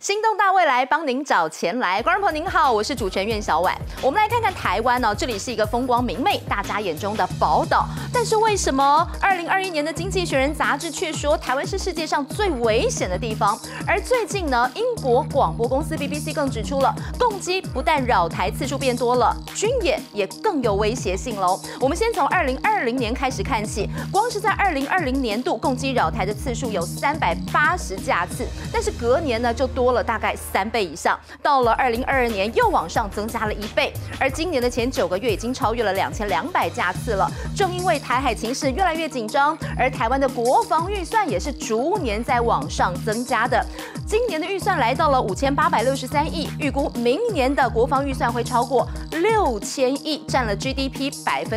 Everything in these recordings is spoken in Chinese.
心动大未来，帮您找钱来。观众朋友您好，我是主持人苑小婉。我们来看看台湾这里是一个风光明媚、大家眼中的宝岛。但是为什么2021年的《经济学人》杂志却说台湾是世界上最危险的地方？而最近英国广播公司 BBC 更指出了，共机不但扰台次数变多了，军演也更有威胁性喽。我们先从2020年开始看起，光是在2020年度共机扰台的次数有380架次，但是隔年就多了大概3倍以上，到了2022年又往上增加了1倍，而今年的前9个月已经超越了2200架次了。正因为台海情势越来越紧张，而台湾的国防预算也是逐年在往上增加的。今年的预算来到了5863亿，预估明年的国防预算会超过6000亿，占了 GDP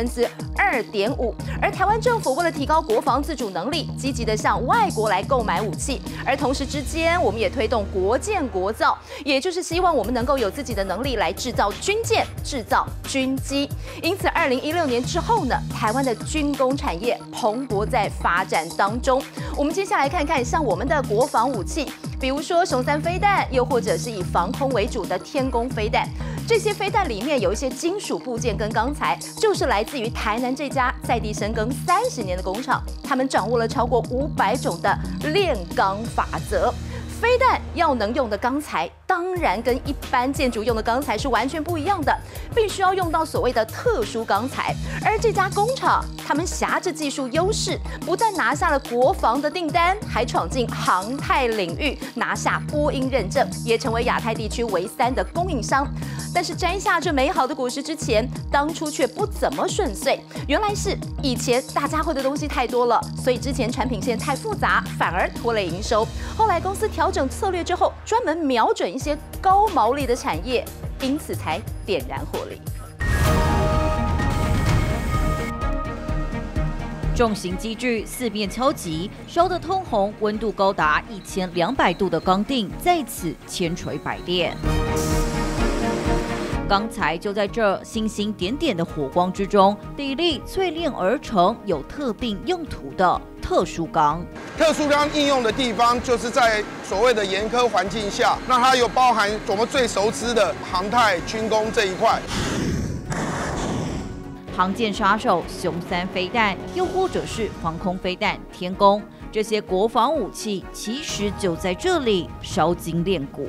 2.5%。而台湾政府为了提高国防自主能力，积极的向外国来购买武器，而同时之间，我们也推动国建国造，也就是希望我们能够有自己的能力来制造军舰、制造军机。因此，2016年之后呢，台湾的军工产业蓬勃在发展当中。我们接下来看看像我们的国防武器，比如说雄3飞弹，又或者是以防空为主的天弓飞弹。这些飞弹里面有一些金属部件跟钢材，就是来自于台南这家在地深耕30年的工厂，他们掌握了超过500种的炼钢法则。飞弹要能用的钢材，当然跟一般建筑用的钢材是完全不一样的，必须要用到所谓的特殊钢材。而这家工厂，他们挟着技术优势，不但拿下了国防的订单，还闯进航太领域，拿下波音认证，也成为亚太地区唯3的供应商。但是摘下这美好的果实之前，当初却不怎么顺遂。原来是以前大家会的东西太多了，所以之前产品线太复杂，反而拖累营收。后来公司调整策略之后，专门瞄准一些高毛利的产业，因此才点燃火力。 重型机具4面敲击，烧得通红，温度高达1200度的钢锭在此千锤百炼。钢材就在这星星点点的火光之中砥砺淬炼而成，有特定用途的特殊钢。 特殊钢应用的地方就是在所谓的严苛环境下，那它有包含我们最熟知的航太、军工这一块。 航舰杀手雄3飞弹，又或者是防空飞弹天弓，这些国防武器其实就在这里烧筋炼骨。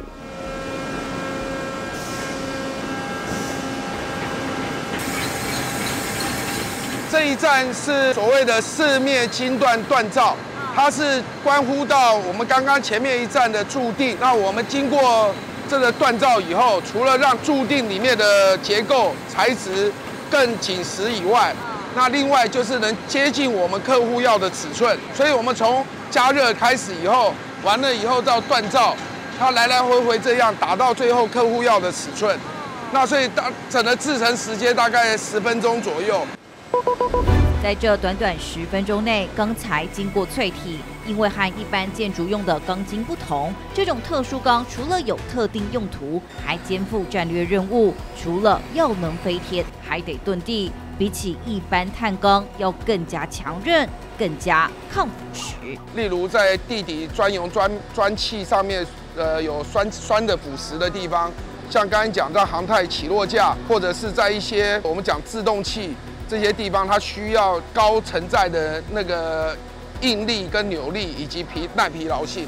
这一站是所谓的4面晶锻锻造，它是关乎到我们刚刚前面一站的注定。那我们经过这个锻造以后，除了让注定里面的结构材质更紧实以外，那另外就是能接近我们客户要的尺寸。所以我们从加热开始以后，完了以后到锻造，它来来回回这样打到最后客户要的尺寸。那所以整个制成时间大概10分钟左右。 在这短短10分钟内，钢材经过淬体，因为和一般建筑用的钢筋不同，这种特殊钢除了有特定用途，还肩负战略任务。除了要能飞天，还得遁地，比起一般碳钢要更加强韧，更加抗腐蚀。 例如在地底专用砖砌上面，有酸的腐蚀的地方，像刚才讲到航太起落架，或者是在一些我们讲自动器。这些地方它需要高承载的那个应力跟扭力，以及耐疲劳性。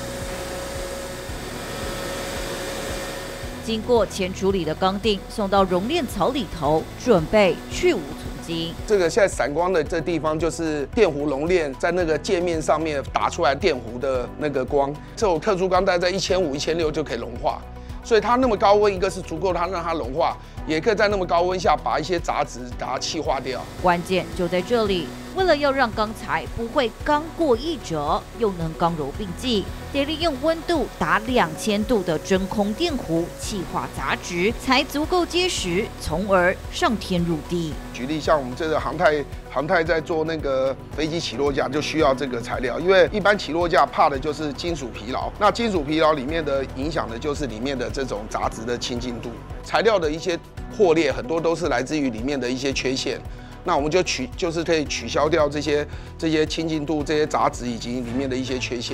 经过前处理的钢锭送到熔炼槽里头，准备去无存精。 这个现在闪光的这地方就是电弧熔炼，在那个界面上面打出来电弧的那个光，这种特殊钢大概在1500、1600就可以融化。所以它那么高温，一个是足够它让它融化，也可以在那么高温下把一些杂质把它气化掉。 关键就在这里，为了要让钢材不会刚过一折，又能刚柔并济，得利用温度达2000度的真空电弧气化杂质，才足够结实，从而上天入地。 举例像我们这个航太在做那个飞机起落架就需要这个材料，因为一般起落架怕的就是金属疲劳，那金属疲劳里面的影响的就是里面的这种杂质的亲近度，材料的一些破裂很多都是来自于里面的一些缺陷。那我们就是可以取消掉这些亲近度、这些杂质以及里面的一些缺陷。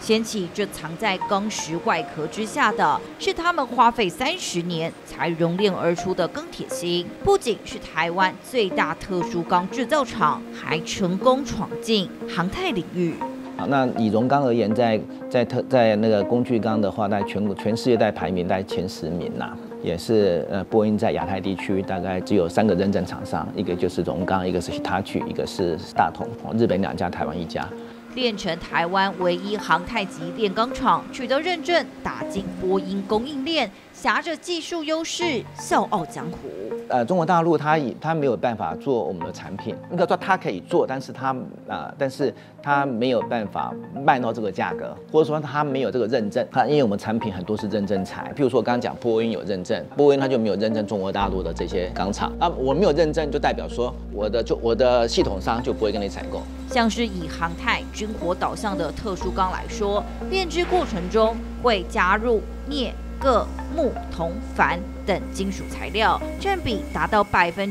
掀起这藏在钢石外壳之下的，是他们花费30年才熔炼而出的钢铁芯。不仅是台湾最大特殊钢制造厂，还成功闯进航太领域。 那以荣钢而言，在那个工具钢的话，在全世界在排名在前10名呐。也是波音在亚太地区大概只有3个认证厂商，一个就是荣钢，一个是 Hitachi， 一个是大同，日本2家，台湾1家。 炼成台湾唯一航太级炼钢厂，取得认证，打进波音供应链，挟着技术优势，笑傲江湖。 中国大陆它没有办法做我们的产品，应该说它可以做，但是它没有办法卖到这个价格，或者说它没有这个认证。因为我们产品很多是认证材，譬如说我刚刚讲波音有认证，波音它就没有认证中国大陆的这些钢厂。我没有认证，就代表说我的系统商就不会跟你采购。 像是以航太、军火导向的特殊钢来说，炼制过程中会加入镍、铬、钼、铜、钒等金属材料，占比达到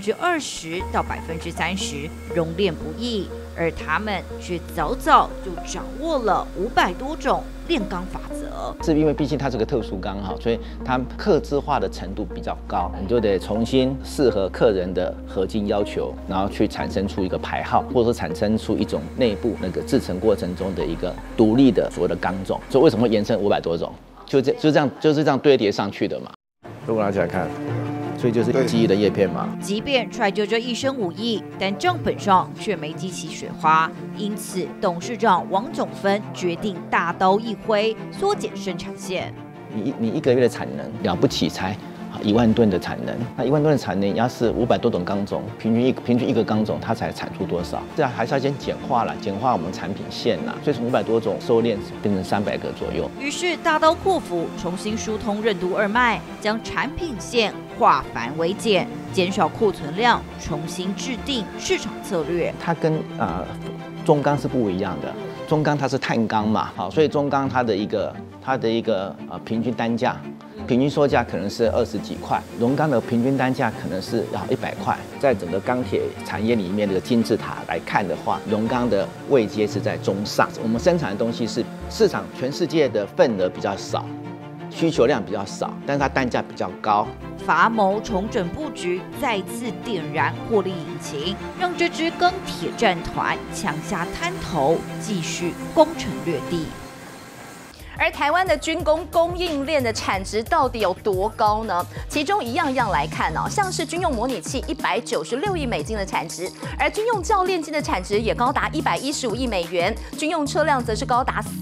20%到30%，熔炼不易。而他们却早早就掌握了500多种炼钢法则。 是因为毕竟它是个特殊钢哈，所以它客制化的程度比较高，你就得重新适合客人的合金要求，然后去产生出一个牌号，或者说产生出一种内部那个制成过程中的一个独立的所谓的钢种。所以为什么会延伸500多种？就是这样堆叠上去的嘛。如果拿起来看。所以就是记忆的叶片嘛。 即便揣着这一身武艺，但账本上却没激起雪花，因此董事长王炯芬决定大刀一挥，缩减生产线。 你1个月的产能了不起才1万吨的产能，那1万吨的产能要是500多种钢种，平均一个钢种它才产出多少？这还是要先简化我们产品线啦。所以从500多种收敛变成300个左右。 于是大刀阔斧，重新疏通任督二脉，将产品线化繁为简，减少库存量，重新制定市场策略。 它跟中钢是不一样的，中钢它是碳钢嘛，好，所以中钢它的一个平均单价。平均售价可能是20几块，荣钢的平均单价可能是要100块。在整个钢铁产业里面这个金字塔来看的话，荣钢的位阶是在中上。我们生产的东西是市场全世界的份额比较少，需求量比较少，但是它单价比较高。 伐谋重整布局，再次点燃获利引擎，让这支钢铁战团抢下滩头，继续攻城略地。 而台湾的军工供应链的产值到底有多高呢？其中一样来看哦，像是军用模拟器196亿美金的产值，而军用教练机的产值也高达115亿美元，军用车辆则是高达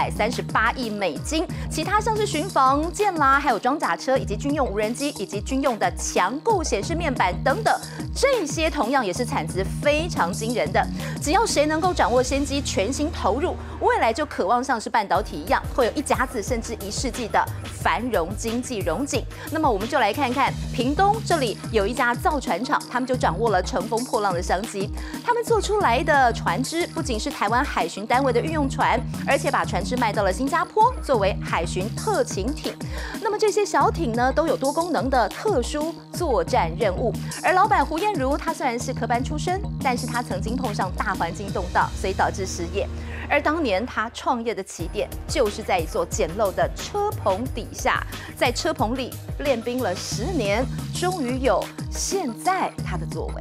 338亿美金。其他像是巡防舰啦，还有装甲车，以及军用无人机，以及军用的强固显示面板等等，这些同样也是产值非常惊人的。只要谁能够掌握先机，全心投入，未来就渴望像是半导体一样，会有1甲子甚至1世纪的繁荣经济荣景。那么我们就来看看屏东这里有一家造船厂，他们就掌握了乘风破浪的商机。他们做出来的船只不仅是台湾海巡单位的运用船，而且把船只卖到了新加坡，作为海巡特勤艇。那么这些小艇呢，都有多功能的特殊作战任务。而老板胡燕如，他虽然是科班出身，但是他曾经碰上大环境动荡，所以导致失业。而当年他创业的起点，就是在一座简陋的车棚底下，在车棚里练兵了10年，终于有现在他的作为。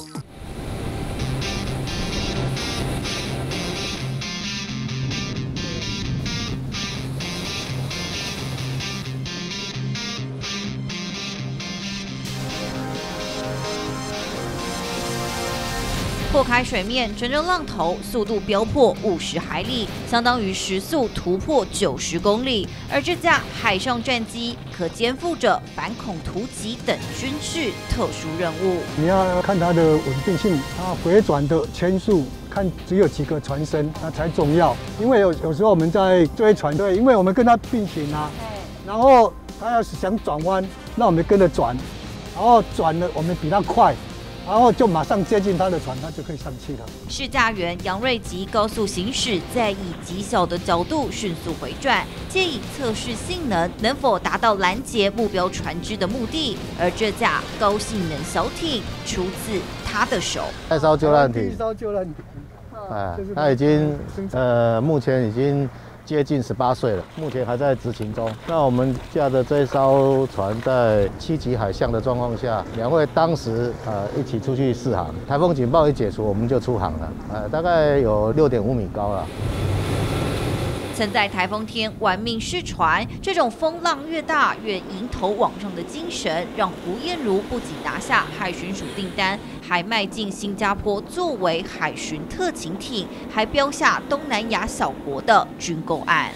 破开水面，乘着浪头，速度飙破50海里，相当于时速突破90公里。而这架海上战机可肩负着反恐突击等军事特殊任务。 你要看它的稳定性，它回转的圈数，看只有几个船身，那才重要。因为有时候我们在追船队，因为我们跟它并行啊，然后它要是想转弯，那我们跟着转，然后转了我们比它快。然后就马上接近他的船，他就可以上去了。 试驾员杨瑞吉高速行驶，再以极小的角度迅速回转，借以测试性能能否达到拦截目标船只的目的。而这架高性能小艇出自他的手。 一艘救难艇， 一艘救难艇。 它已经目前已经接近18岁了，目前还在执勤中。那我们驾的这一艘船在7级海象的状况下，2位当时一起出去试航，台风警报一解除，我们就出航了，大概有6.5米高了。 曾在台风天玩命试船，这种风浪越大越迎头往上的精神，让胡燕如不仅拿下海巡署订单，还迈进新加坡作为海巡特勤艇，还标下东南亚小国的军购案。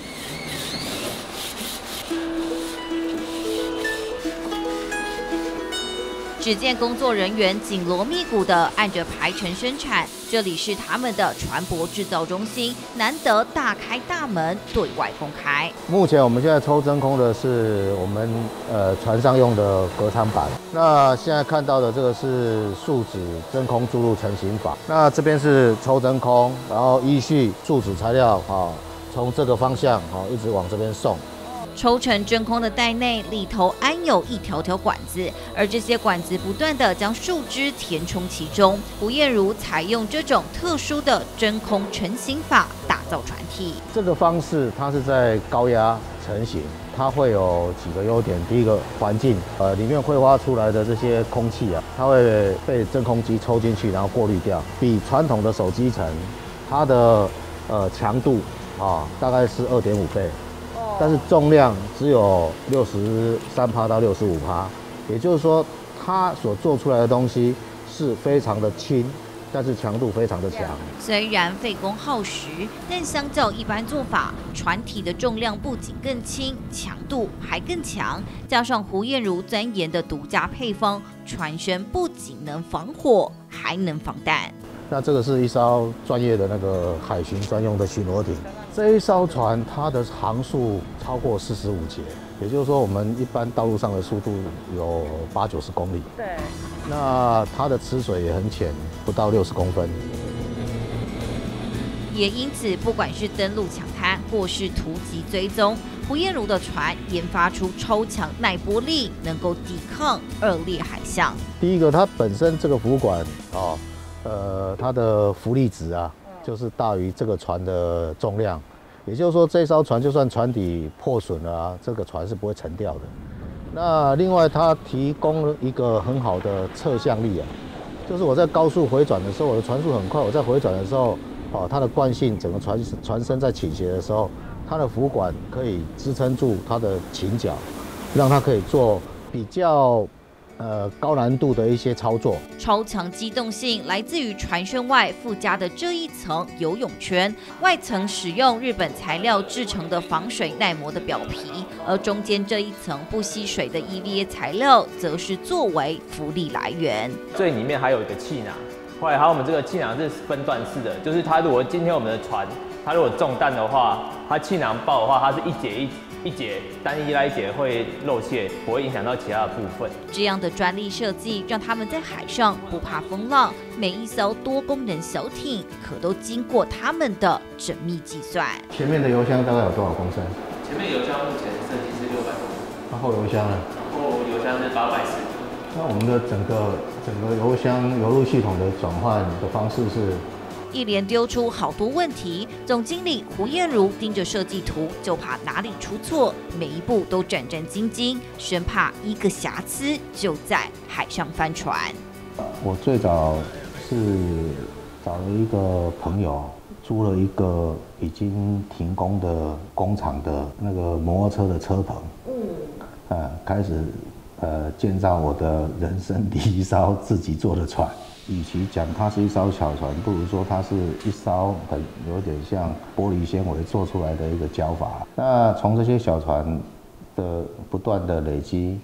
只见工作人员紧锣密鼓地按着排程生产，这里是他们的船舶制造中心，难得大开大门对外公开。 目前我们现在抽真空的是我们船上用的隔舱板，那现在看到的这个是树脂真空注入成型法，那这边是抽真空，然后依序树脂材料从这个方向一直往这边送。 抽成真空的袋内里头安有一条条管子，而这些管子不断地将树枝填充其中。胡燕如采用这种特殊的真空成型法打造船体。 这个方式它是在高压成型，它会有几个优点。第一个，环境，里面挥发出来的这些空气它会被真空机抽进去，然后过滤掉，比传统的手机层它的强度大概是2.5倍。但是重量只有63%到65%，也就是说，它所做出来的东西是非常的轻，但是强度非常的强。 虽然费工耗时，但相较一般做法，船体的重量不仅更轻，强度还更强。加上胡燕如钻研的独家配方，船身不仅能防火，还能防弹。 那这个是一艘专业的那个海巡专用的巡逻艇。这一艘船它的航速超过45节，也就是说我们一般道路上的速度有80-90公里。对。那它的吃水也很浅，不到60公分。 也因此，不管是登陆抢滩或是突击追踪，胡燕如的船研发出超强耐波力，能够抵抗恶劣海象。 第一个，它本身这个浮管它的浮力值就是大于这个船的重量，也就是说，这艘船就算船底破损了这个船是不会沉掉的。那另外，它提供了一个很好的侧向力就是我在高速回转的时候，我的船速很快，我在回转的时候，它的惯性，整个船身在倾斜的时候，它的浮管可以支撑住它的倾角，让它可以做比较高难度的一些操作。 超强机动性来自于船身外附加的这一层游泳圈，外层使用日本材料制成的防水耐磨的表皮，而中间这一层不吸水的 EVA 材料，则是作为浮力来源。 最里面还有一个气囊，后来我们这个气囊是分段式的，就是它如果今天我们的船，它如果中弹的话，它气囊爆的话，它是一节单一来节会漏泄，不会影响到其他的部分。 这样的专利设计，让他们在海上不怕风浪，每一艘多功能小艇可都经过他们的缜密计算。 前面的油箱大概有多少公升？ 前面油箱目前设计是600公升， 那后油箱呢？ 后油箱是840。 那我们的整个油箱油路系统的转换的方式是？ 一连丢出好多问题，总经理胡燕如盯着设计图，就怕哪里出错，每一步都战战兢兢，生怕一个瑕疵就在海上翻船。 我最早是找了一个朋友，租了一个已经停工的工厂的那个摩托车的车棚，开始建造我的人生第一艘自己做的船。与其讲它是一艘小船，不如说它是一艘有点像玻璃纤维做出来的一个胶筏。那从这些小船的不断的累积，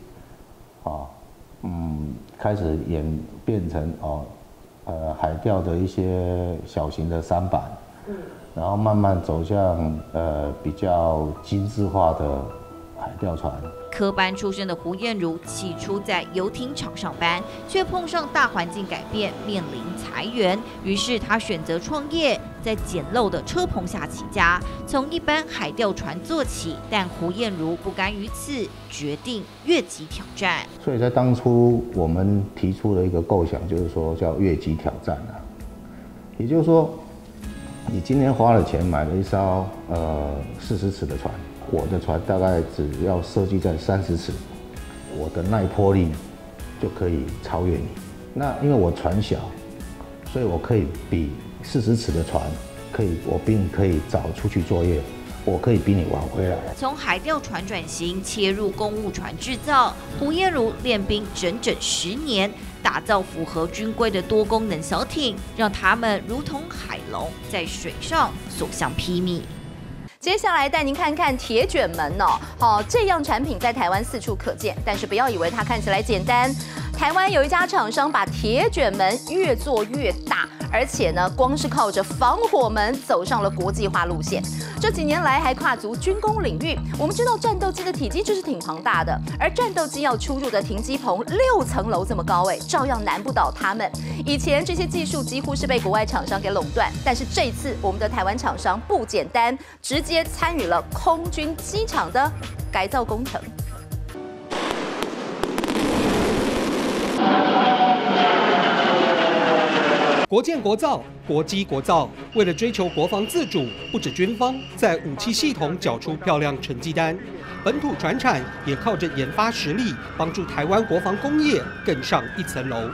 开始演变成海钓的一些小型的舢板，然后慢慢走向比较精致化的海钓船。 科班出身的胡燕如，起初在游艇厂上班，却碰上大环境改变，面临裁员，于是他选择创业，在简陋的车棚下起家，从一般海钓船做起。但胡燕如不甘于此，决定越级挑战。 所以在当初我们提出了一个构想，就是说叫越级挑战也就是说， 你今天花了钱买了一艘40尺的船，我的船大概只要设计在30尺，我的耐波力就可以超越你。那因为我船小，所以我可以比40尺的船我比你可以早出去作业。我可以比你晚回来。 从海钓船转型切入公务船制造，胡彦儒练兵整整10年，打造符合军规的多功能小艇，让他们如同海龙，在水上所向披靡。 接下来带您看看铁卷门哦，这样产品在台湾四处可见，但是不要以为它看起来简单。台湾有一家厂商把铁卷门越做越大，而且呢，光是靠着防火门走上了国际化路线。这几年来还跨足军工领域。我们知道战斗机的体积就是挺庞大的，而战斗机要出入的停机棚6层楼这么高，照样难不倒他们。以前这些技术几乎是被国外厂商给垄断，但是这一次我们的台湾厂商不简单，直接参与了空军机场的改造工程。 国建国造，国机国造，为了追求国防自主，不止军方在武器系统缴出漂亮成绩单，本土传产也靠着研发实力，帮助台湾国防工业更上一层楼。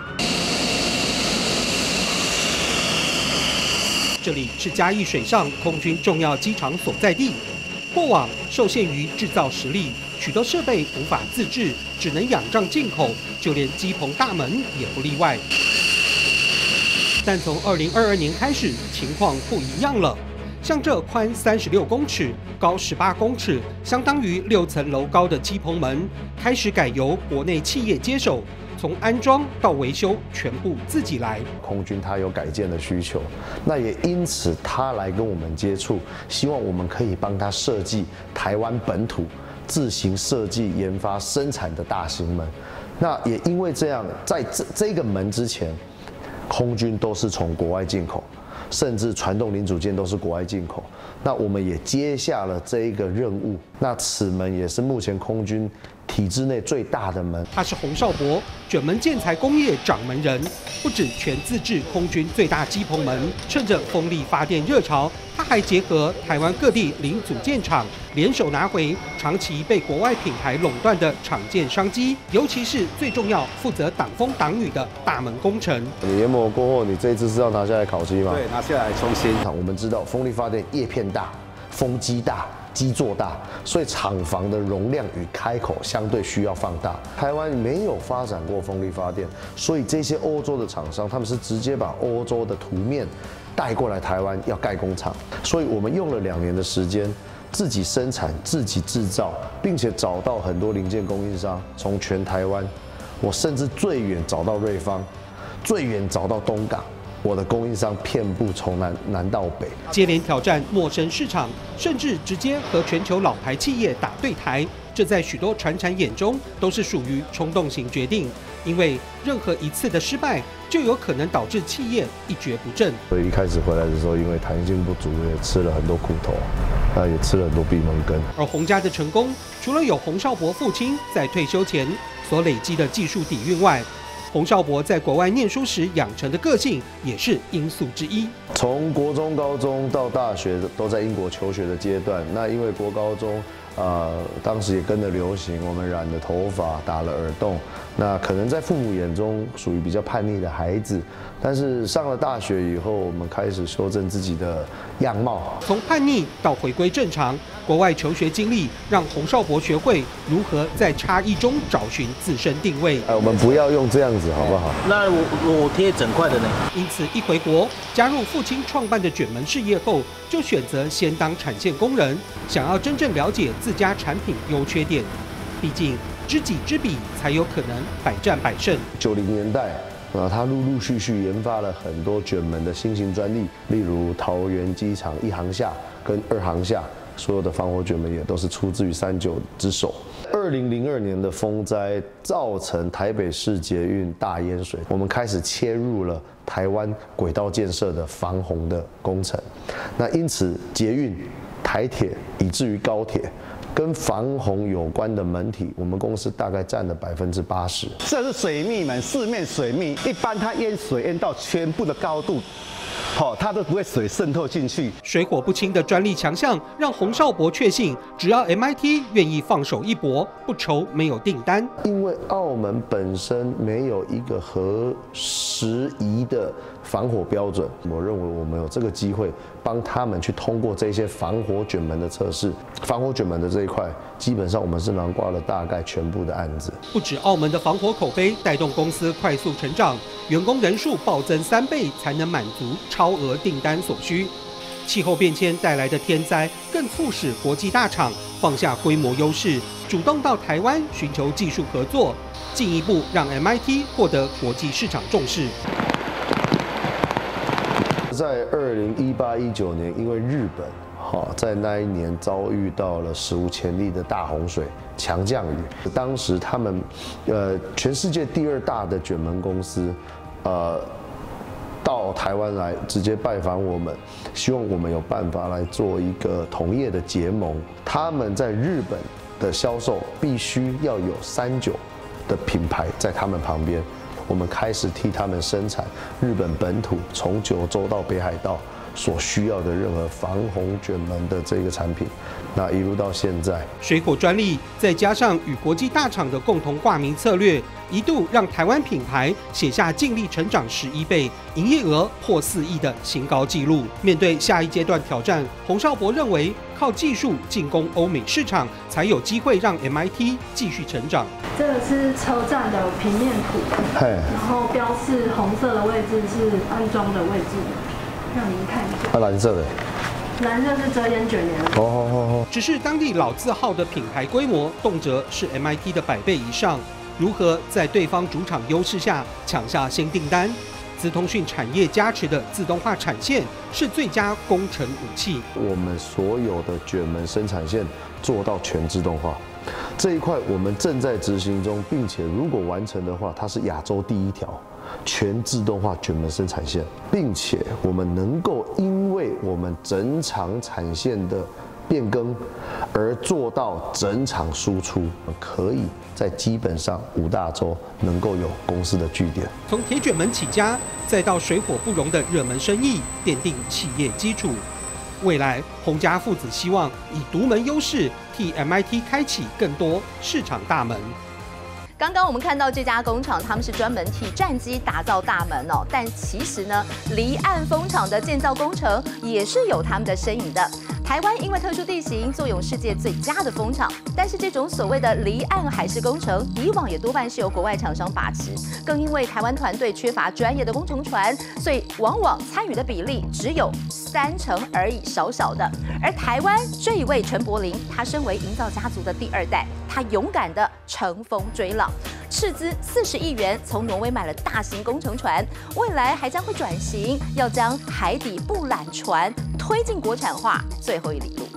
这里是嘉义水上空军重要机场所在地，过往受限于制造实力，许多设备无法自制，只能仰仗进口，就连机棚大门也不例外。但从2022年开始，情况不一样了。像这宽36公尺、高18公尺，相当于6层楼高的机棚门，开始改由国内企业接手，从安装到维修全部自己来。 空军它有改建的需求，那也因此他来跟我们接触，希望我们可以帮他设计台湾本土自行设计、研发、生产的大型门。那也因为这样，在这个门之前，空军都是从国外进口，甚至传动零组件都是国外进口。那我们也接下了这一个任务。那此门也是目前空军体制内最大的门。 他是洪少博，卷门建材工业掌门人，不止全自制空军最大机棚门，趁着风力发电热潮，他还结合台湾各地零组件厂，联手拿回长期被国外品牌垄断的厂建商机，尤其是最重要负责挡风挡雨的大门工程。 你研磨过后，你这一次是要拿下来烤漆吗？ 对，拿下来重新。 我们知道风力发电叶片大，风机大。基座大，所以厂房的容量与开口相对需要放大。台湾没有发展过风力发电，所以这些欧洲的厂商，他们是直接把欧洲的图面带过来台湾要盖工厂。所以我们用了2年的时间，自己生产、自己制造，并且找到很多零件供应商，从全台湾，我甚至最远找到瑞芳，最远找到东港。我的供应商遍布从南到北， 接连挑战陌生市场，甚至直接和全球老牌企业打对台。这在许多传产眼中都是属于冲动型决定，因为任何一次的失败就有可能导致企业一蹶不振。 所以一开始回来的时候，因为弹性不足，也吃了很多苦头，也吃了很多闭门羹。 而洪家的成功，除了有洪少博父亲在退休前所累积的技术底蕴外，洪少博在国外念书时养成的个性也是因素之一。 从国中、高中到大学都在英国求学的阶段，那因为国高中，当时也跟着流行，我们染了头发，打了耳洞，那可能在父母眼中属于比较叛逆的孩子。但是上了大学以后，我们开始修正自己的样貌， 从叛逆到回归正常。国外求学经历让洪少博学会如何在差异中找寻自身定位。 我们不要用这样子，好不好？ 那我贴整块的呢？ 因此一回国，加入父亲创办的卷门事业后，就选择先当产线工人，想要真正了解自家产品优缺点。毕竟知己知彼，才有可能百战百胜。 90年代。他陆陆续续研发了很多卷门的新型专利，例如桃园机场1航下跟2航下，所有的防火卷门也都是出自于39之手。2002年的风灾造成台北市捷运大淹水，我们开始切入了台湾轨道建设的防洪的工程。那因此捷运、台铁以至于高铁。跟防洪有关的门体，我们公司大概占了80%。 这是水密门，四面水密，一般它淹水淹到全部的高度它都不会水渗透进去。 水火不侵的专利强项，让洪绍伯确信，只要 MIT 愿意放手一搏，不愁没有订单。 因为澳门本身没有一个合时宜的防火标准，我认为我们有这个机会帮他们去通过这些防火卷门的测试。防火卷门的这一块，基本上我们是囊括了大概全部的案子。 不止澳门的防火口碑带动公司快速成长，员工人数暴增3倍，才能满足超额订单所需。气候变迁带来的天灾，更促使国际大厂放下规模优势，主动到台湾寻求技术合作，进一步让 MIT 获得国际市场重视。 在2018-19年，因为日本在那一年遭遇到了史无前例的大洪水、强降雨，当时他们全世界第2大的卷门公司，到台湾来直接拜访我们，希望我们有办法来做一个同业的结盟。他们在日本的销售必须要有39的品牌在他们旁边，我们开始替他们生产日本本土从九州到北海道所需要的任何防洪卷门的这个产品，那一路到现在， 水火专利再加上与国际大厂的共同挂名策略，一度让台湾品牌写下净利成长11倍、营业额破4亿的新高纪录。面对下一阶段挑战，洪绍伯认为靠技术进攻欧美市场，才有机会让 MIT 继续成长。 这个是车站的平面图，然后标示红色的位置是安装的位置。让您看一下。 蓝色的。 蓝色是遮烟卷帘。 只是当地老字号的品牌规模，动辄是 MIT 的100倍以上。如何在对方主场优势下抢下新订单？资通讯产业加持的自动化产线是最佳工程武器。 我们所有的卷门生产线做到全自动化，这一块我们正在执行中，并且如果完成的话，它是亚洲第1条。全自动化卷门生产线，并且我们能够因为我们整场产线的变更而做到整场输出，可以在基本上5大洲能够有公司的据点。 从铁卷门起家，再到水火不容的热门生意，奠定企业基础。未来洪家父子希望以独门优势替 MIT 开启更多市场大门。 刚刚我们看到这家工厂，他们是专门替战机打造大门哦。但其实呢，离岸风场的建造工程也是有他们的身影的。台湾因为特殊地形，坐拥世界最佳的风场，但是这种所谓的离岸海事工程，以往也多半是由国外厂商把持。更因为台湾团队缺乏专业的工程船，所以往往参与的比例只有30%而已，少少的。而台湾这一位陈柏霖，他身为营造家族的第2代，他勇敢的乘风追浪。斥资40亿元从挪威买了大型工程船，未来还将会转型，要将海底布缆船推进国产化最后一里路。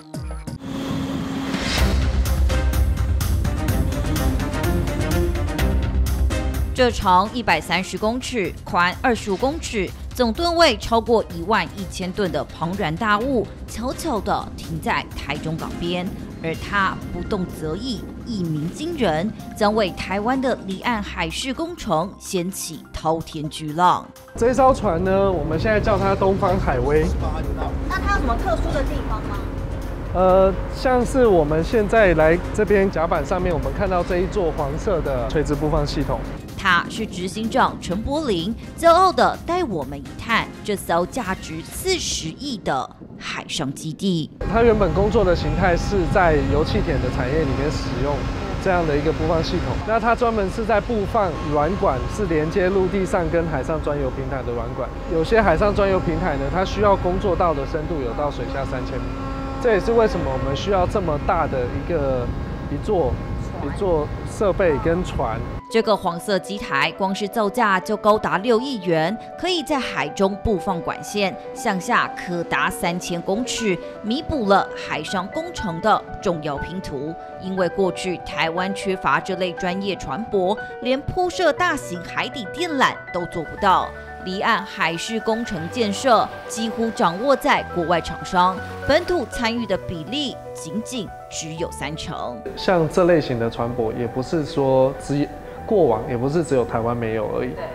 这长130公尺、宽25公尺、总吨位超过11000吨的庞然大物，悄悄地停在台中港边，而它不动则已，一鸣惊人，将为台湾的离岸海事工程掀起滔天巨浪。 这艘船呢，我们现在叫它东方海威。 那它有什么特殊的地方吗？ 像是我们现在来这边甲板上面，我们看到这一座黄色的垂直布放系统。 他是执行长陈柏霖，骄傲地带我们一探这艘价值40亿的海上基地。 他原本工作的形态是在油气田的产业里面使用这样的一个布放系统。那它专门是在布放软管，是连接陆地上跟海上专油平台的软管。有些海上专油平台呢，它需要工作到的深度有到水下3000米。这也是为什么我们需要这么大的一座设备跟船。 这个黄色机台光是造价就高达6亿元，可以在海中布放管线，向下可达3000公尺，弥补了海上工程的重要拼图。因为过去台湾缺乏这类专业船舶，连铺设大型海底电缆都做不到。离岸海事工程建设几乎掌握在国外厂商，本土参与的比例仅只有30%。 像这类型的船舶，也不是说过往也不是只有台湾没有而已。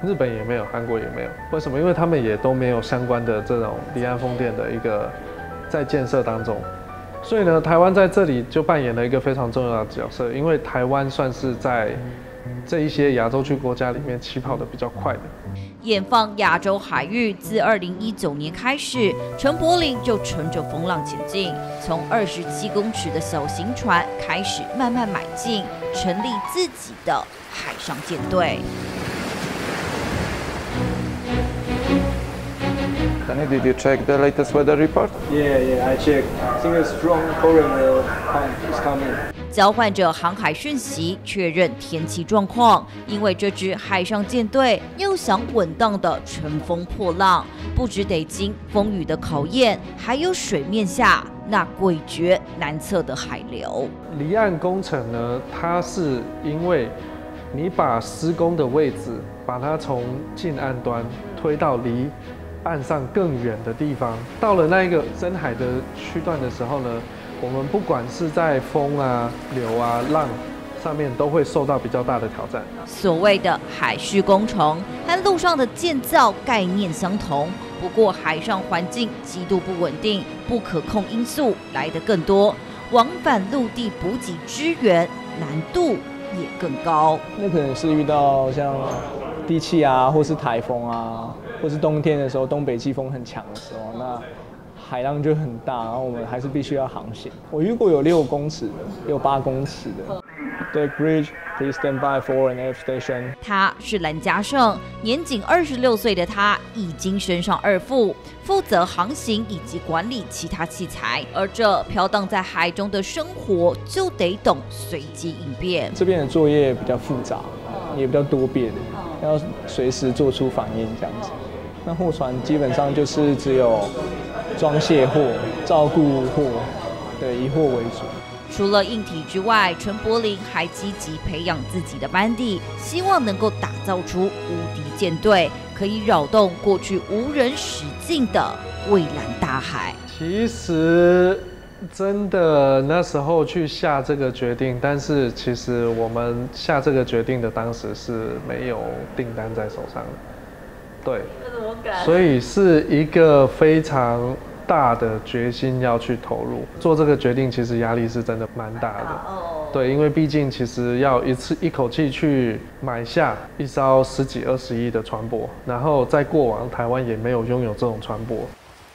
日本也没有，韩国也没有。为什么？因为他们也都没有相关的这种离岸风电的一个在建设当中。所以呢，台湾在这里就扮演了一个非常重要的角色，因为台湾算是在这一些亚洲区国家里面起跑的比较快的。 眼放亚洲海域，自2019年开始，陈柏霖就乘着风浪前进，从27公尺的小型船开始慢慢迈进，成立自己的海上舰队。 Danny, did you check the latest weather report? Yeah, I checked. I think a strong current is coming. 交换着航海讯息，确认天气状况。因为这支海上舰队要想稳当的乘风破浪，不只得经风雨的考验，还有水面下那诡谲难测的海流。 离岸工程呢，它是因为你把施工的位置，把它从近岸端推到离岸上更远的地方，到了那一个深海的区段的时候呢，我们不管是在风啊、流啊、浪上面，都会受到比较大的挑战。 所谓的海事工程和陆上的建造概念相同，不过海上环境极度不稳定，不可控因素来得更多，往返陆地补给支援难度也更高。 那可能是遇到像地气啊，或是台风啊，或是冬天的时候，东北季风很强的时候，那海浪就很大，然后我们还是必须要航行。我遇过有6公尺的，也有8公尺的。对 ，Bridge, please stand by for an air station。 他是蓝家胜，年仅26岁的他已经升上2副，负责航行以及管理其他器材。而这飘荡在海中的生活，就得懂随机应变。 这边的作业比较复杂，也比较多变，要随时做出反应这样子。那货船基本上就是只有装卸货、照顾货，对，以货为主。 除了硬体之外，陈柏霖还积极培养自己的班底，希望能够打造出无敌舰队，可以扰动过去无人驶进的蔚蓝大海。 其实真的那时候去下这个决定，但是其实我们下这个决定的当时是没有订单在手上的，对，所以是一个非常大的决心要去投入做这个决定，其实压力是真的蛮大的。对，因为毕竟其实要一口气去买下一艘10几20亿的船舶，然后在过往台湾也没有拥有这种船舶。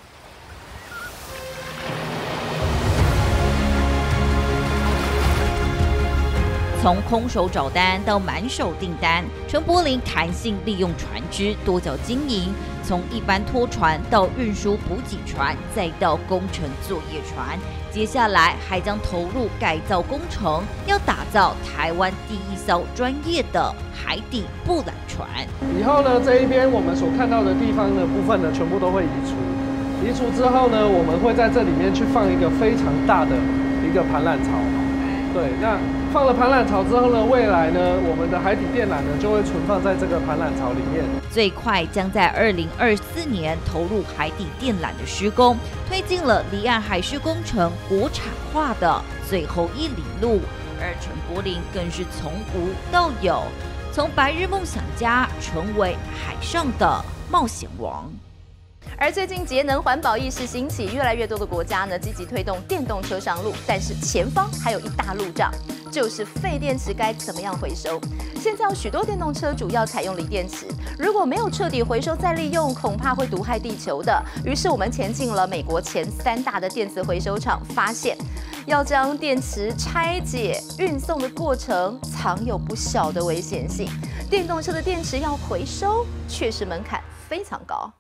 从空手找单到满手订单，陈柏霖弹性利用船只，多角经营，从一般拖船到运输补给船，再到工程作业船，接下来还将投入改造工程，要打造台湾第一艘专业的海底布缆船。 以后呢，这一边我们所看到的地方的部分呢，全部都会移除。移除之后呢，我们会在这里面去放一个非常大的一个盘缆槽。对，那放了盘缆槽之后呢，未来呢，我们的海底电缆呢就会存放在这个盘缆槽里面。 最快将在2024年投入海底电缆的施工，推进了离岸海事工程国产化的最后1里路。而陈柏霖更是从无到有，从白日梦想家成为海上的冒险王。 而最近节能环保意识兴起，越来越多的国家呢积极推动电动车上路，但是前方还有一大路障，就是废电池该怎么样回收。现在有许多电动车主要采用锂电池，如果没有彻底回收再利用，恐怕会毒害地球的。于是我们前进了美国前3大的电池回收厂，发现要将电池拆解、运送的过程藏有不小的危险性。电动车的电池要回收，确实门槛非常高。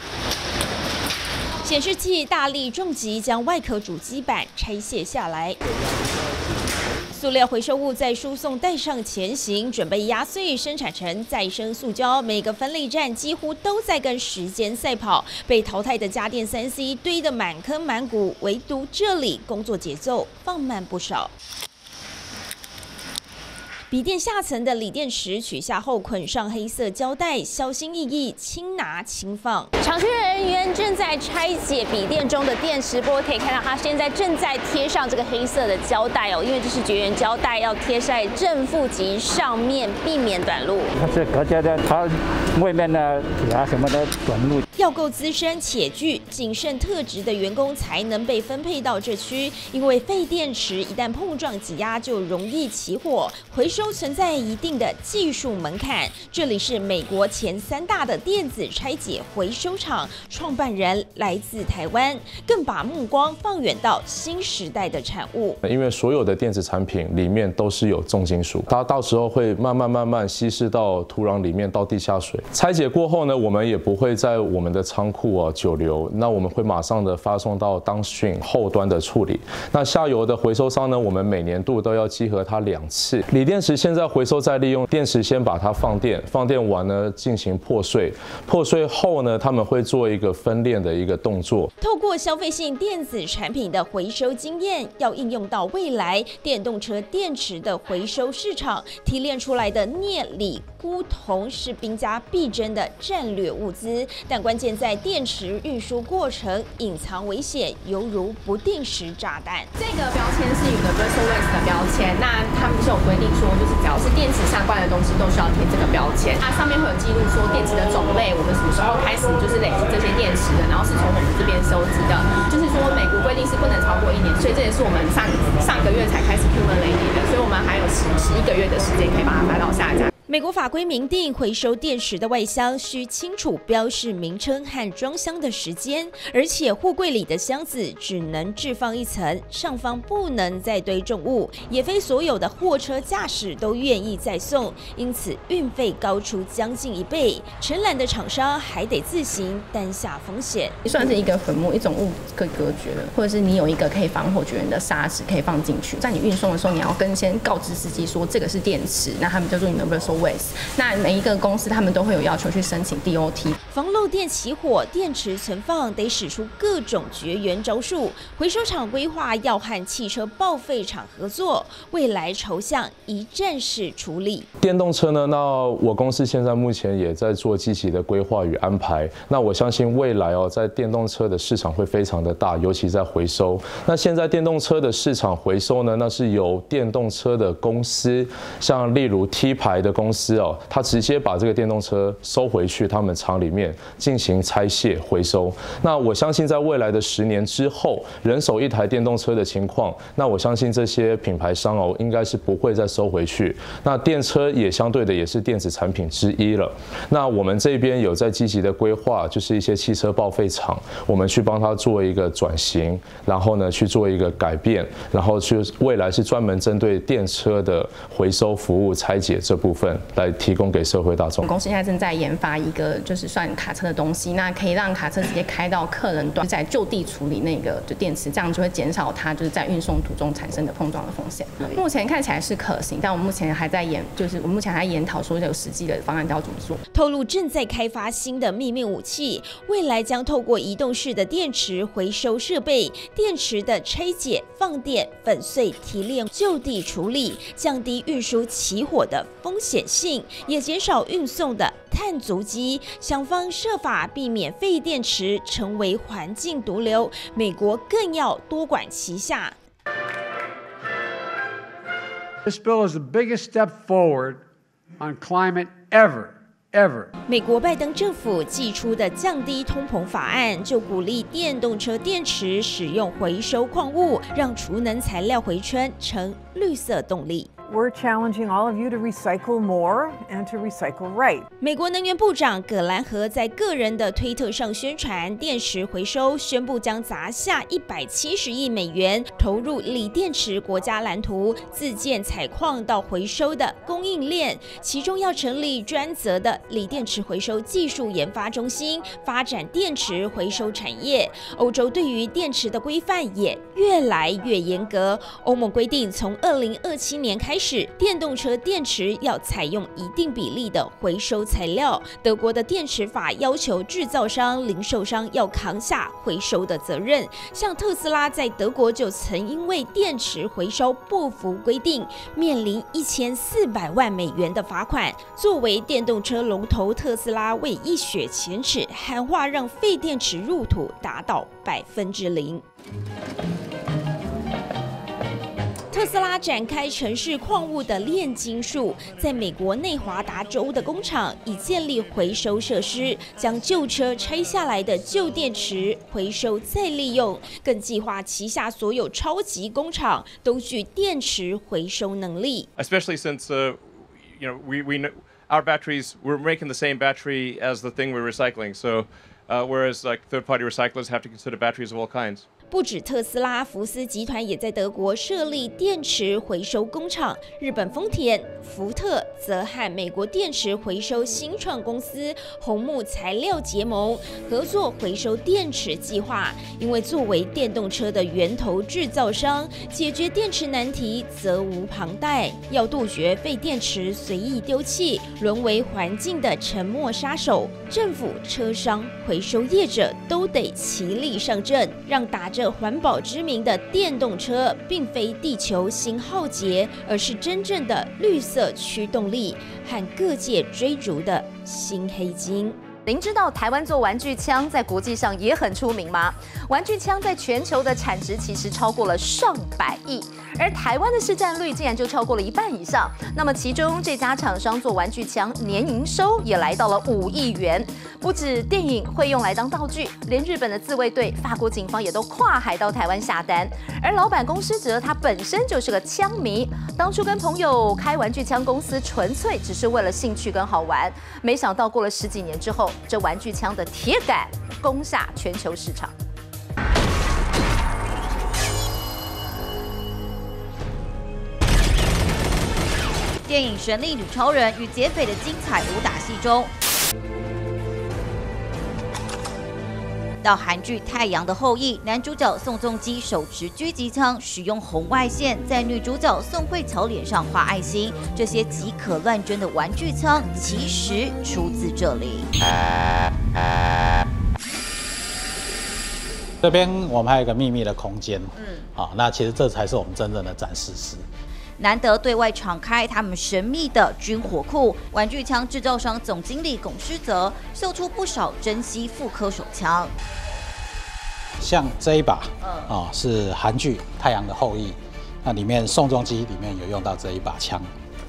显示器大力重击，将外壳主机板拆卸下来。塑料回收物在输送带上前行，准备压碎生产成再生塑胶。每个分类站几乎都在跟时间赛跑，被淘汰的家电3C 堆得满坑满谷，唯独这里工作节奏放慢不少。 笔电下层的锂电池取下后捆上黑色胶带，小心翼翼，轻拿轻放。厂区人员正在拆解笔电中的电池，不过可以看到它现在正在贴上这个黑色的胶带哦，因为这是绝缘胶带，要贴在正负极上面，避免短路。 它是隔着的，它外面的铁啊什么的短路。 要够资深且具谨慎特质的员工才能被分配到这区，因为废电池一旦碰撞挤压就容易起火，回收存在一定的技术门槛。这里是美国前3大的电子拆解回收厂，创办人来自台湾，更把目光放远到新时代的产物。 因为所有的电子产品里面都是有重金属，它到时候会慢慢稀释到土壤里面，到地下水。拆解过后呢，我们也不会在我们的仓库久留，那我们会马上的发送到downstream后端的处理。那下游的回收商呢，我们每年度都要稽核它2次。锂电池现在回收再利用，电池先把它放电，放电完呢进行破碎，破碎后呢，他们会做一个分链的一个动作。 透过消费性电子产品的回收经验，要应用到未来电动车电池的回收市场，提炼出来的镍、锂、钴、铜是兵家必争的战略物资，但关键在电池运输过程隐藏危险，犹如不定时炸弹。 这个标签是Universal Waste 的标签，那他们是有规定说，就是只要是电池相关的东西都需要贴这个标签。它上面会有记录说电池的种类，我们什么时候开始就是累积这些电池的，然后是从我们这边收集的。就是说美国规定是不能超过1年，所以这也是我们上个月才开始 accumulating的，所以我们还有11个月的时间可以把它摆到下架。 美国法规明定，回收电池的外箱需清楚标示名称和装箱的时间，而且货柜里的箱子只能置放1层，上方不能再堆重物，也非所有的货车驾驶都愿意再送，因此运费高出将近1倍。承揽的厂商还得自行担下风险， 算是一个坟墓，一种物可以隔绝的，或者是你有一个可以防火绝缘的砂纸可以放进去，在你运送的时候，你要先告知司机说这个是电池，那他们叫做Universal Waste。那每一个公司他们都会有要求去申请 DOT。 防漏电起火，电池存放得使出各种绝缘招数。回收厂规划要和汽车报废厂合作，未来朝向一站式处理。 电动车呢，那我公司现在目前也在做积极的规划与安排。那我相信未来在电动车的市场会非常的大，尤其在回收。那现在电动车的市场回收呢，那是由电动车的公司，像例如 T 牌的公司他直接把这个电动车收回去他们厂里面进行拆卸回收。那我相信在未来的10年之后，人手1台电动车的情况，那我相信这些品牌商应该是不会再收回去。那电车也相对的也是电子产品之一了。那我们这边有在积极的规划，就是一些汽车报废厂，我们去帮他做一个转型，然后呢去做一个改变，然后去未来是专门针对电车的回收服务拆解这部分来提供给社会大众。 我们公司现在正在研发一个就是算卡车的东西，那可以让卡车直接开到客人端，在就地处理那个就电池，这样就会减少它就是在运送途中产生的碰撞的风险。目前看起来是可行，但我们目前还在研讨说有实际的方案要怎么做。 透露正在开发新的秘密武器，未来将透过移动式的电池回收设备，电池的拆解、放电、粉碎、提炼、就地处理，降低运输起火的风险性，也减少运送的碳足迹。想方设法避免废电池成为环境毒瘤，美国更要多管齐下。 This bill is the biggest step forward on climate ever. 美国拜登政府祭出的降低通膨法案，就鼓励电动车电池使用回收矿物，让储能材料回春成绿色动力。 We're challenging all of you to recycle more and to recycle right. 美国能源部长葛兰和在个人的推特上宣传电池回收，宣布将砸下170亿美元投入锂电池国家蓝图，自建采矿到回收的供应链，其中要成立专责的锂电池回收技术研发中心，发展电池回收产业。欧洲对于电池的规范也越来越严格，欧盟规定从2027年开开始，电动车电池要采用一定比例的回收材料。德国的电池法要求制造商、零售商要扛下回收的责任。像特斯拉在德国就曾因为电池回收不符规定，面临1400万美元的罚款。作为电动车龙头，特斯拉为一雪前耻，喊话让废电池入土达到0%。特斯拉展开城市矿物的炼金术，在美国内华达州的工厂已建立回收设施，将旧车拆下来的旧电池回收再利用，更计划旗下所有超级工厂都具电池回收能力。 Especially since we know our batteries, we're making the same battery as the thing we're recycling. So whereas like third-party recyclers have to consider batteries of all kinds. 不止特斯拉，福斯集团也在德国设立电池回收工厂。日本丰田、福特则和美国电池回收新创公司红木材料结盟，合作回收电池计划。因为作为电动车的源头制造商，解决电池难题责无旁贷。要杜绝废电池随意丢弃，沦为环境的沉默杀手，政府、车商、回收业者都得齐力上阵，让打着环保之名的电动车并非地球新浩劫，而是真正的绿色驱动力和各界追逐的新黑金。 您知道台湾做玩具枪在国际上也很出名吗？玩具枪在全球的产值其实超过了上百亿，而台湾的市占率竟然就超过了1半以上。那么其中这家厂商做玩具枪年营收也来到了5亿元。不止电影会用来当道具，连日本的自卫队、法国警方也都跨海到台湾下单。而老板龚师哲他本身就是个枪迷，当初跟朋友开玩具枪公司，纯粹只是为了兴趣跟好玩。没想到过了10几年之后，这玩具枪的铁杆攻下全球市场。 电影《神力女超人》与劫匪的精彩武打戏中，到韩剧《太阳的后裔》，男主角宋仲基手持狙击枪，使用红外线在女主角宋慧乔脸上画爱心。这些极可乱真的玩具枪，其实出自这里。 这边我们还有一个秘密的空间，好，那其实这才是我们真正的展示室。 难得对外敞开他们神秘的军火库，玩具枪制造商总经理龚师哲秀出不少珍稀复刻手枪。 像这一把，是韩剧《太阳的后裔》，那里面宋仲基里面有用到这一把枪。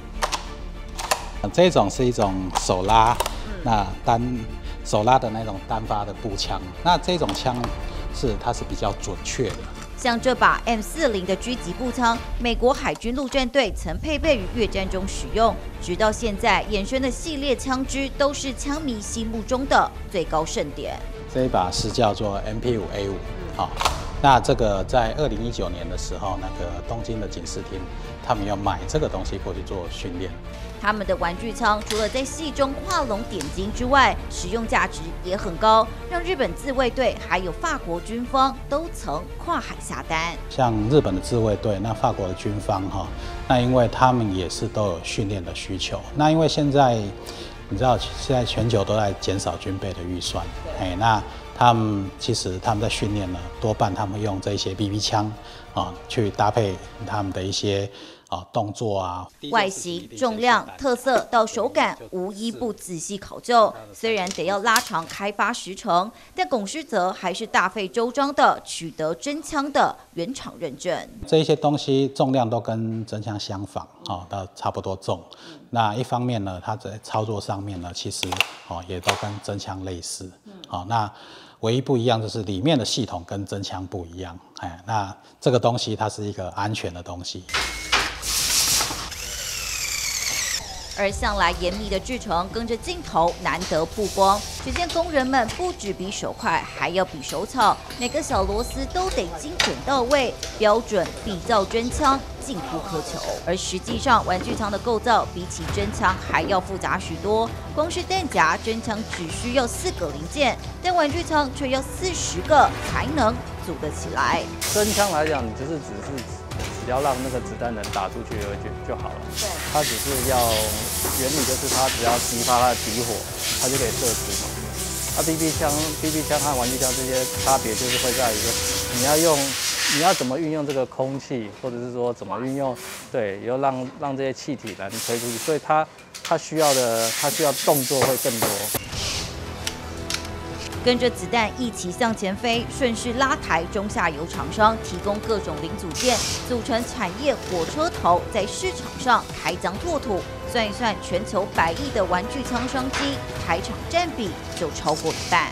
这种是一种手拉，那手拉的那种单发的步枪，那这种枪它是比较准确的。 像这把 M40的狙击步枪，美国海军陆战队曾配备于越战中使用，直到现在衍生的系列枪支都是枪迷心目中的最高盛典。 这一把是叫做 MP5A5，好，那这个在2019年的时候，那个东京的警视厅，他们要买这个东西过去做训练。 他们的玩具枪除了在戏中画龙点睛之外，实用价值也很高，让日本自卫队还有法国军方都曾跨海下单。 像日本的自卫队，那法国的军方那因为他们也是都有训练的需求。那因为现在你知道，现在全球都在减少军备的预算，那其实他们在训练呢，多半他们用这些 BB 枪去搭配他们的一些动作啊， 外形、重量、特色到手感，无一不仔细考究。虽然得要拉长开发时程，但龚师哲还是大费周章的取得真枪的原厂认证。 这一些东西重量都跟真枪相仿，都差不多重。那一方面呢，它在操作上面呢，其实也都跟真枪类似。那唯一不一样就是里面的系统跟真枪不一样。那这个东西它是一个安全的东西。 而向来严密的制程跟着镜头难得曝光，只见工人们不只比手快，还要比手巧，每个小螺丝都得精准到位，标准比造真枪近乎苛求。而实际上，玩具枪的构造比起真枪还要复杂许多，光是弹夹，真枪只需要4个零件，但玩具枪却要40个才能组得起来。 真枪来讲，你只是只要让那个子弹能打出去就好了。对，它只是要原理就是它只要激发它的底火，它就可以射出嘛。那 BB 枪和玩具枪这些差别就是会在于说，你要怎么运用这个空气，或者是说怎么运用，对，要让这些气体来推出去，所以它需要动作会更多。 跟着子弹一起向前飞，顺势拉抬中下游厂商提供各种零组件，组成产业火车头，在市场上开疆拓土。算一算，全球100亿的玩具枪商机，台厂占比就超过1半。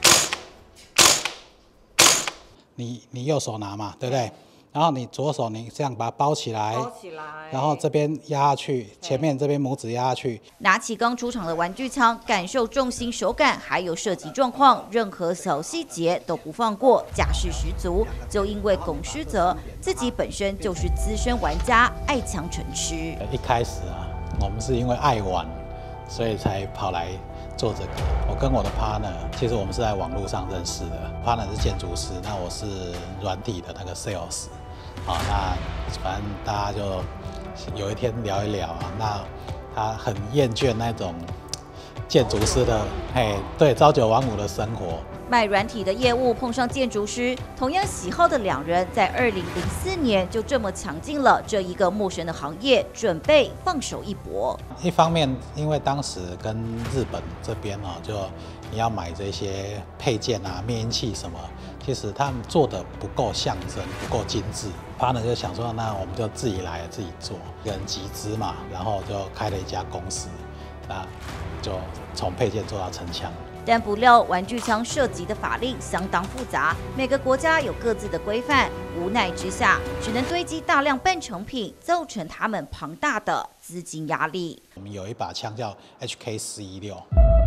你右手拿嘛，对不对？然后你左手你这样把它包起来，然后这边压下去，前面这边拇指压下去。 拿起刚出厂的玩具枪，感受重心、手感，还有射击状况，任何小细节都不放过，架势十足。就因为龚师泽自己本身就是资深玩家，爱枪成痴。 一开始啊，我们是因为爱玩，所以才跑来做这个。我跟我的 partner， 其实我们是在网络上认识的。partner 是建筑师，那我是软体的那个 sales。好，那反正大家就有一天聊一聊啊，那他很厌倦那种建筑师的，对，朝9晚5的生活。 卖软体的业务碰上建筑师，同样喜好的两人，在2004年就这么抢进了这一个陌生的行业，准备放手一搏。 一方面，因为当时跟日本这边就你要买这些配件啊、灭音器什么，其实他们做的不够象征，不够精致。partner 就想说，那我们就自己来自己做，一个人集资嘛，然后就开了一家公司，那就从配件做到成枪。 但不料玩具枪涉及的法令相当复杂，每个国家有各自的规范，无奈之下只能堆积大量半成品，造成他们庞大的资金压力。 我们有一把枪叫 HK416，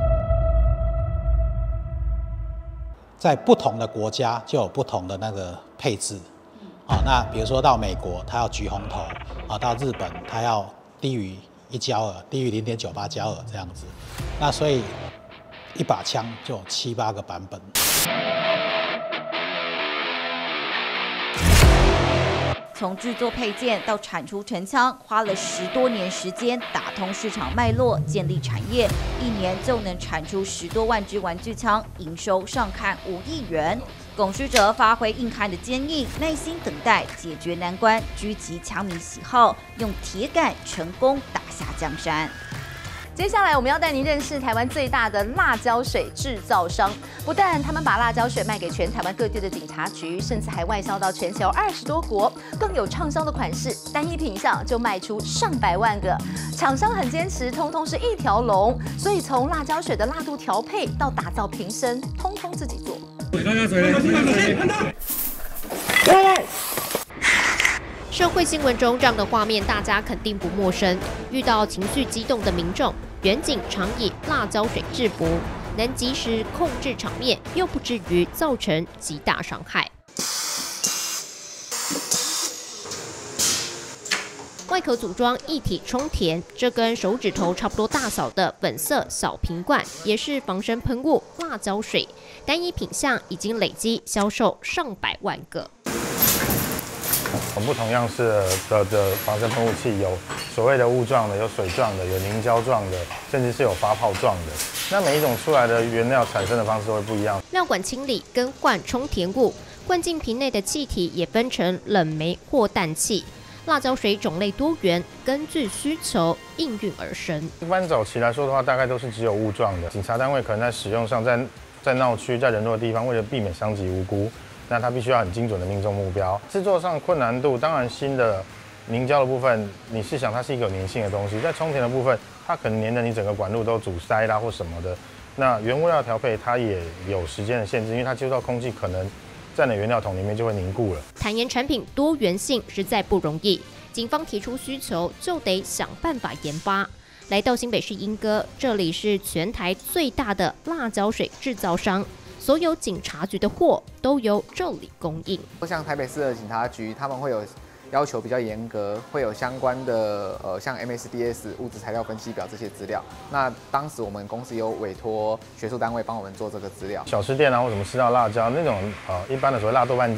在不同的国家就有不同的那个配置。那比如说到美国，它要橘红头；到日本，它要低于1焦耳，低于0.98焦耳这样子。那所以一把枪就有7、8个版本。 从制作配件到产出成枪，花了10多年时间打通市场脉络，建立产业，1年就能产出10多万支玩具枪，营收上看5亿元。龚师哲发挥硬汉的坚硬，耐心等待，解决难关，狙击枪迷喜好，用铁杆成功打下江山。 接下来我们要带您认识台湾最大的辣椒水制造商。不但他们把辣椒水卖给全台湾各地的警察局，甚至还外销到全球20多国，更有畅销的款式，单一品项就卖出上百万个。厂商很坚持，通通是一条龙，所以从辣椒水的辣度调配到打造瓶身，通通自己做。 社会新闻中这样的画面，大家肯定不陌生。遇到情绪激动的民众，远警常以辣椒水制服，能及时控制场面，又不至于造成极大伤害。外壳组装一体充填，这跟手指头差不多大小的粉色小瓶罐，也是防身喷雾辣椒水，单一品项已经累积销售上百万个。 不同样式的防身喷雾器，有所谓的雾状的，有水状的，有凝胶状的，甚至是有发泡状的。那每一种出来的原料产生的方式会不一样。 料管清理跟灌充填物，灌进瓶内的气体也分成冷媒或氮气。辣椒水种类多元，根据需求应运而生。 一般早期来说的话，大概都是只有雾状的。警察单位可能在使用上，在闹区、在人多的地方，为了避免伤及无辜，那它必须要很精准的命中目标。制作上困难度，当然新的凝胶的部分，你是想它是一个有粘性的东西，在充填的部分，它可能粘的你整个管路都阻塞啦或什么的。那原物料调配它也有时间的限制，因为它接触到空气可能在你原料桶里面就会凝固了。 坦言产品多元性实在不容易，警方提出需求就得想办法研发。来到新北市莺歌，这里是全台最大的辣椒水制造商，所有警察局的货都由这里供应。 像台北市的警察局，他们会有要求比较严格，会有相关的像 MSDS 物质材料分析表这些资料。那当时我们公司有委托学术单位帮我们做这个资料。 小吃店啊或什么吃到辣椒那种一般的所谓辣豆瓣酱，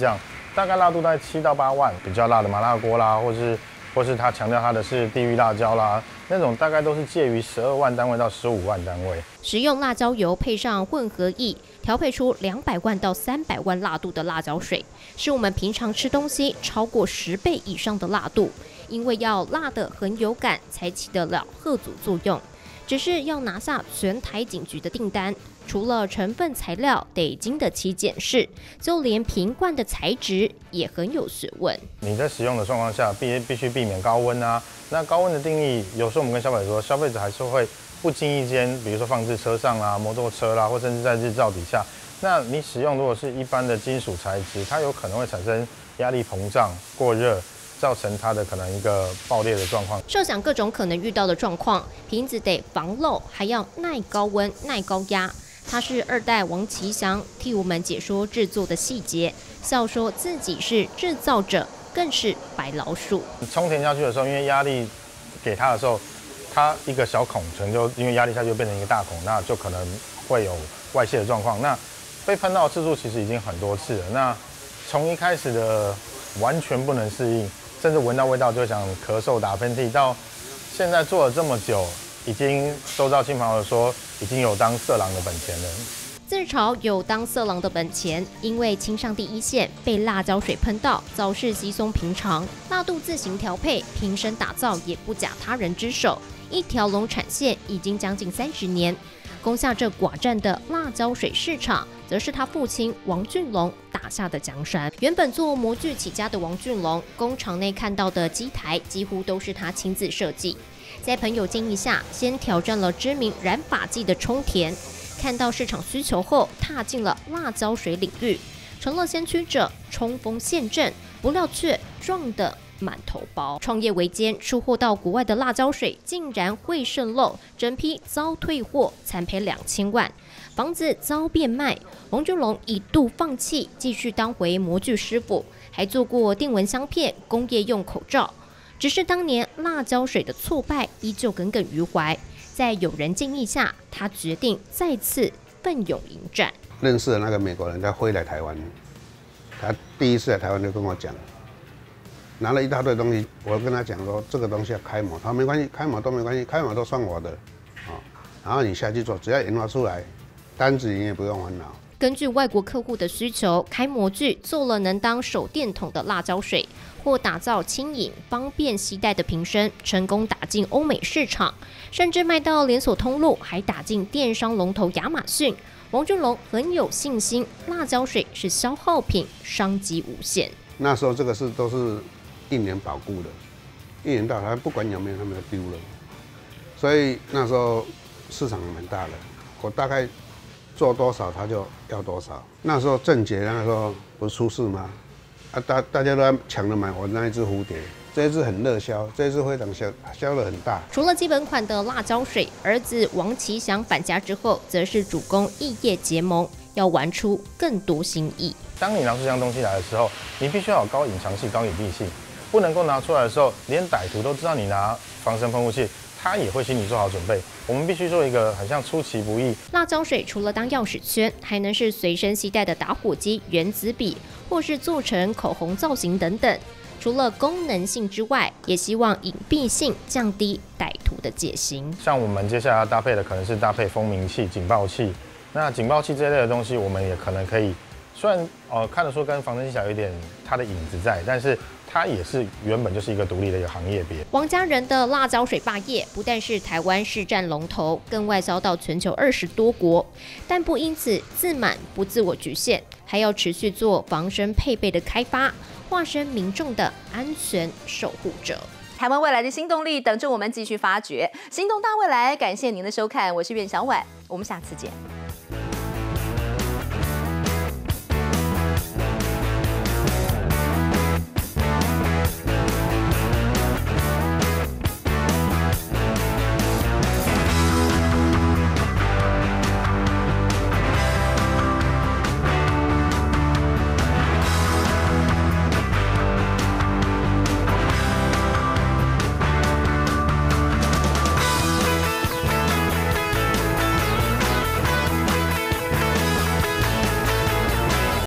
大概辣度大概7到8万，比较辣的麻辣锅啦，或是他强调它的是地狱辣椒啦，那种大概都是介于12万单位到15万单位。 食用辣椒油配上混合液，调配出200万到300万辣度的辣椒水，是我们平常吃东西超过10倍以上的辣度。因为要辣得很有感，才起得了吓阻作用。只是要拿下全台警局的订单，除了成分材料得经得起检视，就连瓶罐的材质也很有学问。 你在使用的状况下，必须避免高温啊。那高温的定义，有时候我们跟消费者说，消费者还是会不经意间，比如说放置车上啦、摩托车啦，或甚至在日照底下。那你使用如果是一般的金属材质，它有可能会产生压力膨胀、过热，造成它的可能一个爆裂的状况。 设想各种可能遇到的状况，瓶子得防漏，还要耐高温、耐高压。他是2代王其祥，替我们解说制作的细节，笑说自己是制造者，更是白老鼠。 充填下去的时候，因为压力给它的时候，它一个小孔可能就因为压力下去就变成一个大孔，那就可能会有外泄的状况。那被喷到的次数其实已经很多次了。那从一开始的完全不能适应，甚至闻到味道就想咳嗽、打喷嚏，到现在做了这么久，已经周遭亲朋好友说已经有当色狼的本钱了。 自嘲有当色狼的本钱，因为亲上第一线，被辣椒水喷到，早是稀松平常。辣度自行调配，瓶身打造也不假他人之手。一条龙产线已经将近30年，攻下这寡占的辣椒水市场，则是他父亲王俊龙打下的江山。原本做模具起家的王俊龙，工厂内看到的机台几乎都是他亲自设计。在朋友建议下，先挑战了知名染发剂的充填，看到市场需求后，踏进了辣椒水领域，成了先驱者，冲锋陷阵，不料却撞得满头包。创业维艰，出货到国外的辣椒水竟然会渗漏，整批遭退货，惨赔2000万，房子遭变卖。王俊龙一度放弃，继续当回模具师傅，还做过电蚊香片、工业用口罩。只是当年辣椒水的挫败依旧耿耿于怀，在有人建议下，他决定再次奋勇迎战。 认识的那个美国人，他飞来台湾，他第一次来台湾就跟我讲，拿了一大堆东西，我跟他讲说这个东西要开模，他说没关系，开模都没关系，开模都算我的，然后你下去做，只要研发出来，单子你也不用烦恼。 根据外国客户的需求，开模具做了能当手电筒的辣椒水，或打造轻盈方便携带的瓶身，成功打进欧美市场，甚至卖到连锁通路，还打进电商龙头亚马逊。王俊龙很有信心，辣椒水是消耗品，商机无限。 那时候这个都是1年保固的，1年到他不管有没有，他们就丢了。所以那时候市场蛮大的，我大概做多少他就要多少。那时候郑捷那时候不是出事吗？大家都在抢着买我那一只蝴蝶，这一只很热销，这一只非常销得很大。 除了基本款的辣椒水，儿子王其祥返家之后，则是主攻异业结盟，要玩出更多新意。 当你拿出这样东西来的时候，你必须要有高隐藏性、高隐蔽性，不能够拿出来的时候，连歹徒都知道你拿防身喷雾器，他也会心里做好准备。我们必须做一个很像出其不意。 辣椒水除了当钥匙圈，还能是随身携带的打火机、原子笔，或是做成口红造型等等。除了功能性之外，也希望隐蔽性降低歹徒的戒心。 像我们接下来要搭配的可能是搭配蜂鸣器、警报器。那警报器这一类的东西，我们也可能可以，虽然看得出跟防身技巧有点它的影子在，但是它也是原本就是一个独立的一个行业别。 王家人的辣椒水霸业不但是台湾市占龙头，更外销到全球20多国，但不因此自满不自我局限，还要持续做防身配备的开发，化身民众的安全守护者。 台湾未来的新动力等着我们继续发掘，心动大未来。感谢您的收看，我是苑小婉，我们下次见。